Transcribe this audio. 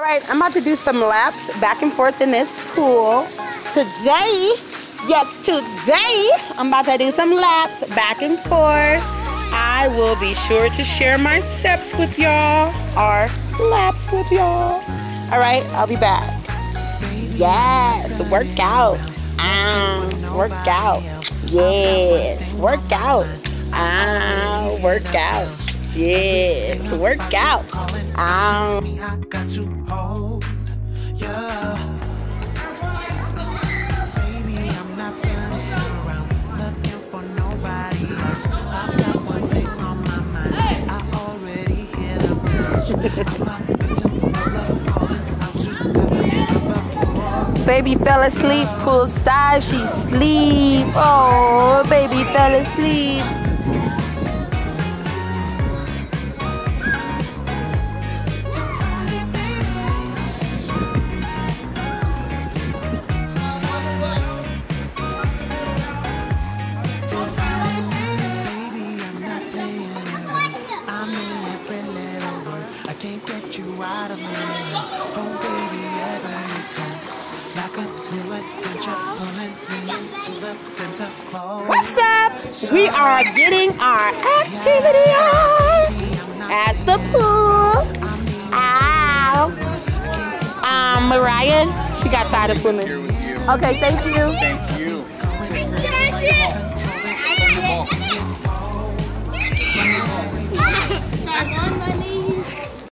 All right, I'm about to do some laps back and forth in this pool. Today, I'm about to do some laps back and forth. I will be sure to share my steps with y'all, or laps with y'all. All right, I'll be back. Yes, work out. Work out. Yes, work out. Work out. Yes, work out. Baby fell asleep poolside, she sleep. Oh, baby fell asleep. What's up? We are getting our activity on at the pool. Ow. Mariah, she got tired of swimming. Okay, thank you. Thank you. Can I see it? I'm on my knees.